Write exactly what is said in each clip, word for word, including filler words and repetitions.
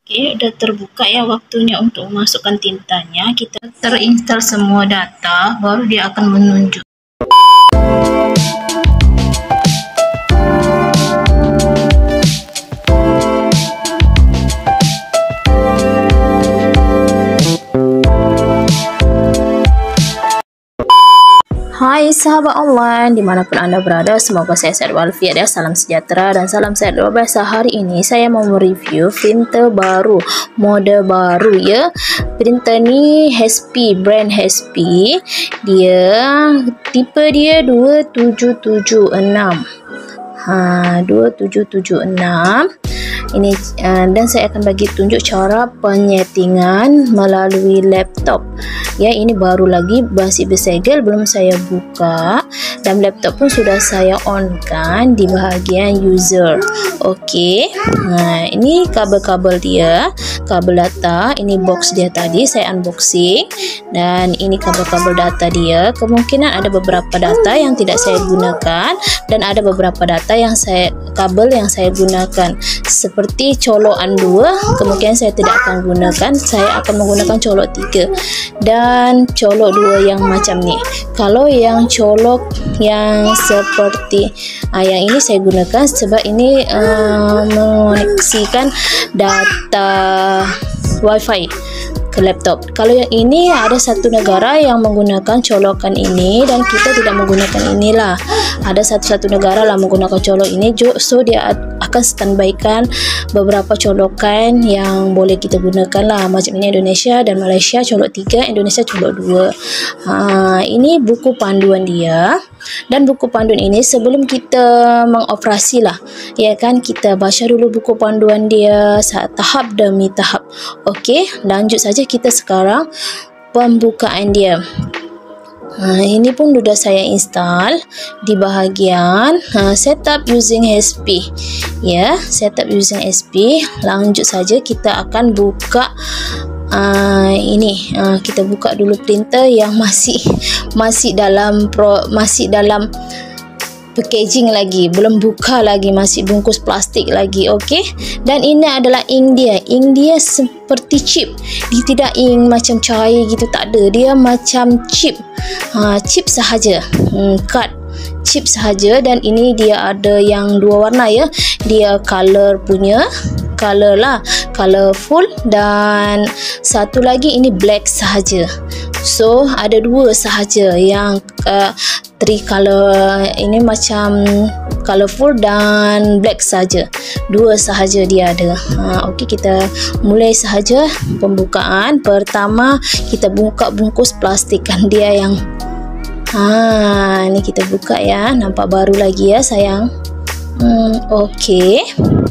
Oke, udah terbuka ya, waktunya untuk memasukkan tintanya. Kita terinstall semua data, baru dia akan menunjuk. Hai sahabat online, dimanapun anda berada, semoga sehat walafiat ya, salam sejahtera dan salam sehat luar biasa. Hari ini saya mau mereview printer baru, model baru ya. Printer ni H P, brand H P, dia tipe dia dua tujuh tujuh enam. Ha, dua tujuh tujuh enam ini, uh, dan saya akan bagi tunjuk cara penyetingan melalui laptop ya. Ini baru lagi, masih bersegel, belum saya buka, dan laptop pun sudah saya on kan di bahagian user. Okey, nah ini kabel-kabel dia, kabel data, ini box dia tadi saya unboxing, dan ini kabel-kabel data dia. Kemungkinan ada beberapa data yang tidak saya gunakan, dan ada beberapa data yang saya kabel yang saya gunakan, seperti colokan dua kemungkinan saya tidak akan gunakan, saya akan menggunakan colok tiga dan colok dua yang macam ni. Kalau yang colok yang seperti uh, yang ini saya gunakan sebab ini uh, mengoneksikan data wifi ke laptop. Kalau yang ini ada satu negara yang menggunakan colokan ini dan kita tidak menggunakan inilah. Ada satu-satu negara lah menggunakan colok ini, so dia akan standbykan beberapa colokan yang boleh kita gunakan lah. Macam ini Indonesia dan Malaysia colok tiga, Indonesia colok dua. Ha, ini buku panduan dia, dan buku panduan ini sebelum kita mengoperasi lah ya kan, kita baca dulu buku panduan dia tahap demi tahap. Okey, lanjut saja kita sekarang pembukaan dia. Ha, ini pun sudah saya install di bahagian ha, setup using H P ya, setup using H P. Lanjut saja kita akan buka uh, ini uh, kita buka dulu printer yang masih masih dalam pro, masih dalam packaging lagi, belum buka lagi, masih bungkus plastik lagi. Okey, dan ini adalah ink dia. Ink dia seperti chip, dia tidak ink macam cair gitu, tak ada, dia macam chip, ha, chip sahaja, hmm, card chip sahaja. Dan ini dia ada yang dua warna ya, dia color punya, color lah, colorful, dan satu lagi ini black sahaja. So ada dua sahaja yang uh, three color, ini macam colorful dan black saja, dua sahaja dia ada. Ha, okey, kita mulai sahaja pembukaan. Pertama kita buka bungkus plastikan dia yang ha, ni kita buka ya, nampak baru lagi ya sayang. Hmm, okey.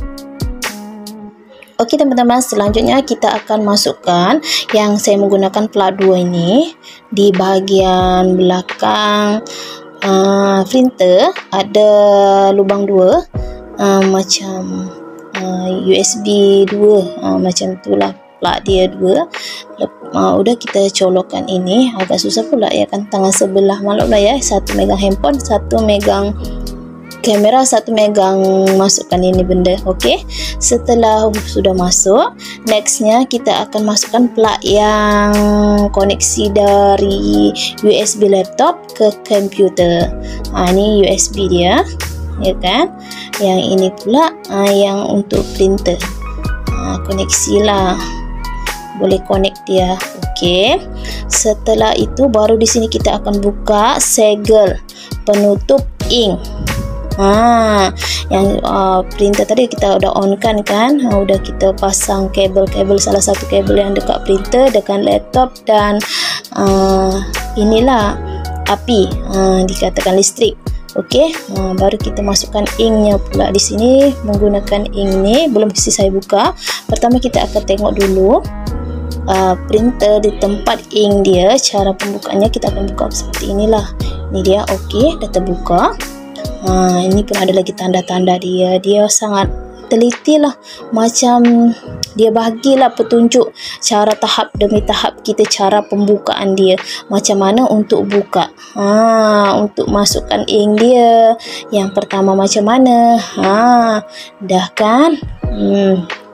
Okey teman-teman, selanjutnya kita akan masukkan yang saya menggunakan plat dua ini. Di bahagian belakang uh, printer ada lubang dua, uh, macam uh, U S B dua, uh, macam itulah plat dia dua. Uh, udah kita colokkan ini, agak susah pula ya kan, tangan sebelah, maklumlah ya, satu megang handphone, satu megang kamera, satu megang masukkan ini benda. Okey, setelah sudah masuk, nextnya kita akan masukkan plug yang koneksi dari U S B laptop ke komputer. Ha, ini U S B dia ya kan, yang ini pula ha, yang untuk printer. Ha, koneksi lah, boleh connect dia. Okey, setelah itu baru di sini kita akan buka segel penutup ink. Ha, yang uh, printer tadi kita udah on kan kan, ha, udah kita pasang kabel-kabel, salah satu kabel yang dekat printer dekat laptop, dan uh, inilah api, uh, dikatakan listrik. Okey, uh, baru kita masukkan inknya pula di sini menggunakan ink ni. Belum mesti saya buka, pertama kita akan tengok dulu uh, printer di tempat ink dia. Cara pembukaannya kita akan buka seperti inilah. Ini dia. Okey, dah terbuka. Ha, ini pun ada lagi tanda-tanda dia. Dia sangat teliti lah, macam dia bagilah petunjuk cara tahap demi tahap kita, cara pembukaan dia macam mana untuk buka. Ha, untuk masukkan ink dia yang pertama macam mana. Ha, dah kan. Hmm.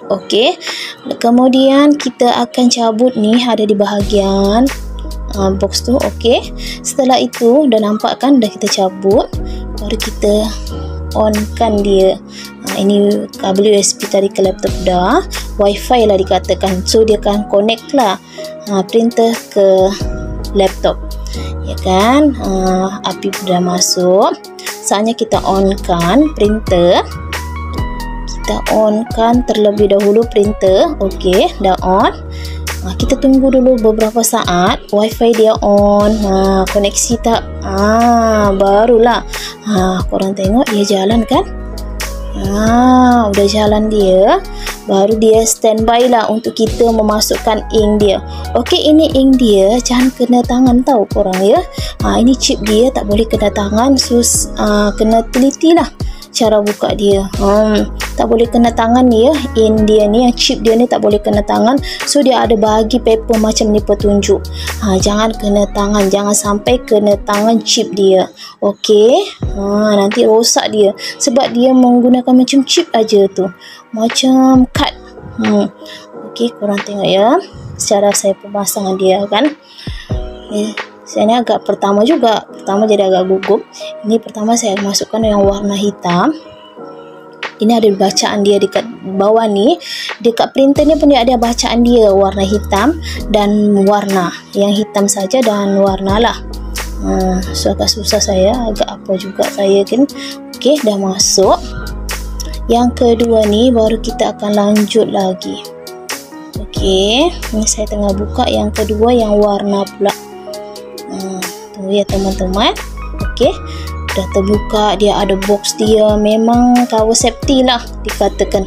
Okey. Kemudian kita akan cabut ni ada di bahagian uh, box tu. Okey. Setelah itu dah nampak kan, dah kita cabut. Baru kita onkan dia. Uh, ini kabel U S B tadi ke laptop dah. Wi-Fi lah dikatakan. So dia akan connect lah uh, printer ke laptop. Ya kan? Uh, api dah masuk. Saatnya kita onkan printer. Kita onkan terlebih dahulu printer. Okey, dah on. Ha, kita tunggu dulu beberapa saat. Wi-Fi dia on. Ha, koneksi tak? Ah, ha, barulah. Ha, korang tengok dia jalan kan? Ah, ha, udah jalan dia. Baru dia standby lah untuk kita memasukkan ink dia. Okey, ini ink dia jangan kena tangan tahu korang ya. Ha, ini chip dia tak boleh kena tangan. Sus uh, kena teliti lah cara buka dia. Hmm, tak boleh kena tangan ni ya. In dia ni, yang chip dia ni tak boleh kena tangan. So dia ada bahagi paper macam ni petunjuk. Ha, jangan kena tangan, jangan sampai kena tangan chip dia. Okey. Ha, nanti rosak dia sebab dia menggunakan macam chip aja tu. Macam kad. Hmm. Okey, korang tengok ya. Secara saya pemasangan dia kan. Eh, saya ni agak pertama juga. Pertama jadi agak gugup. Ini pertama saya masukkan yang warna hitam. Ini ada bacaan dia dekat bawah ni. Dekat printer ni pun dia ada bacaan dia. Warna hitam dan warna. Yang hitam saja dan warna lah. Hmm, so agak susah saya. Agak apa juga saya kan. Okey, dah masuk. Yang kedua ni baru kita akan lanjut lagi. Okey, ini saya tengah buka yang kedua yang warna pula. Hmm, tunggu ya teman-teman. Okey, dah terbuka, dia ada box dia, memang cover safety lah dikatakan.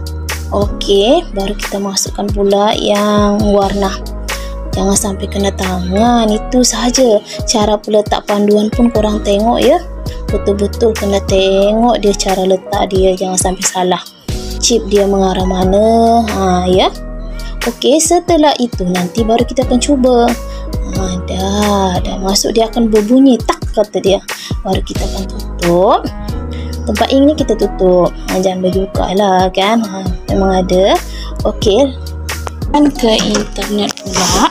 Okey, baru kita masukkan pula yang warna. Jangan sampai kena tangan, itu sahaja. Cara peletak panduan pun korang tengok ya. Betul-betul kena tengok dia cara letak dia, jangan sampai salah. Chip dia mengarah mana, ha ya. Okey, setelah itu nanti baru kita akan cuba. Ha, dah, dah masuk, dia akan berbunyi tak kata dia. Baru kita akan tutup. Tempat ink ni kita tutup. Ha, jangan berbuka lah kan. Ha, memang ada. Okey. Dan ke internet pula.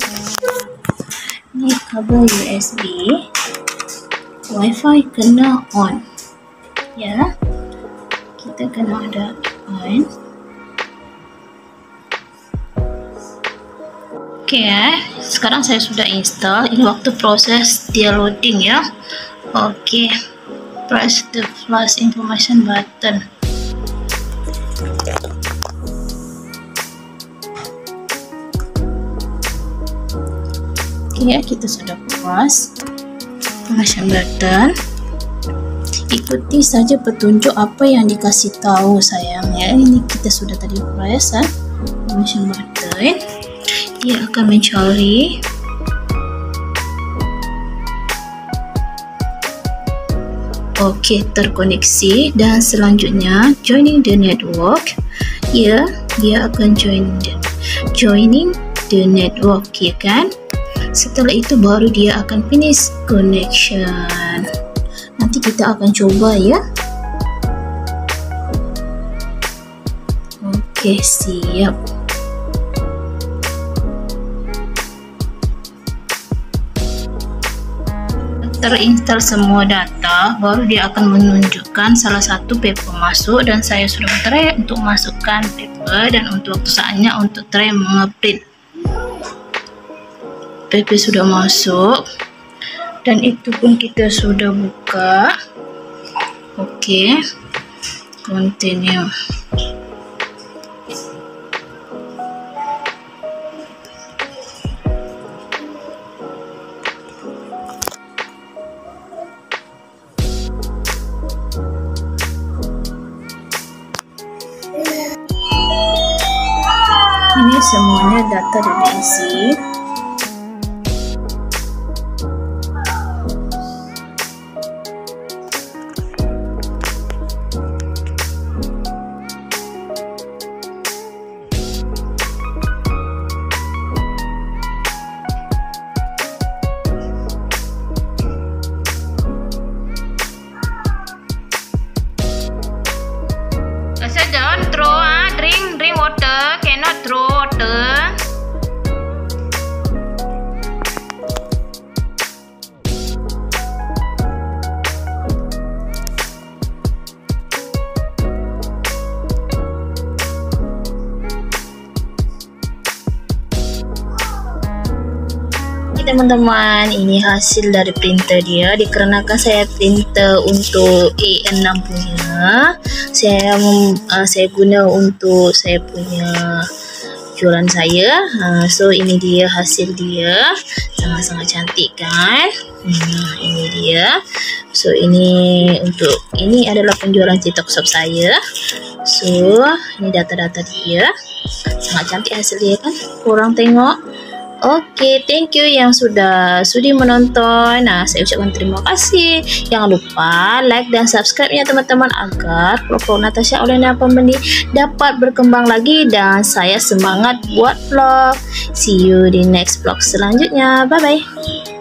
Ni kabel U S B. Wi-Fi kena on. Ya. Kita kena ada on. Okey eh. Sekarang saya sudah install. Ini waktu proses dia loading ya. Okey. Press the flash information button. Okey ya, kita sudah press information button. Ikuti saja petunjuk apa yang dikasih tahu sayang ya. Ini kita sudah tadi press eh. Information button. Dia akan mencari okey, terkoneksi dan selanjutnya joining the network. Ya, dia akan join the, joining the network ya kan. Setelah itu baru dia akan finish connection. Nanti kita akan coba ya. Okey, siap. Terinstall semua data, baru dia akan menunjukkan salah satu paper masuk dan saya sudah try untuk masukkan paper dan untuk waktu saatnya untuk try ngeprint. Paper sudah masuk dan itu pun kita sudah buka. Okey, continue. Ini semuanya data sudah diisi. Saya jangan throw ah, drink, drink not throw the teman-teman, ini hasil dari printer dia. Dikarenakan saya printer untuk A enam punya, saya mem, uh, saya guna untuk saya punya jualan saya. Uh, so ini dia hasil dia, sangat-sangat cantik kan. Hmm, ini dia. So ini untuk ini adalah penjualan TikTok shop saya. So ini data-data dia, sangat cantik hasil dia kan. Korang tengok. Oke, okay, thank you yang sudah sudi menonton. Nah, saya ucapkan terima kasih. Jangan lupa like dan subscribe ya teman-teman, agar vlog Natasha Auliana Pembeli dapat berkembang lagi dan saya semangat buat vlog. See you di next vlog selanjutnya. Bye bye.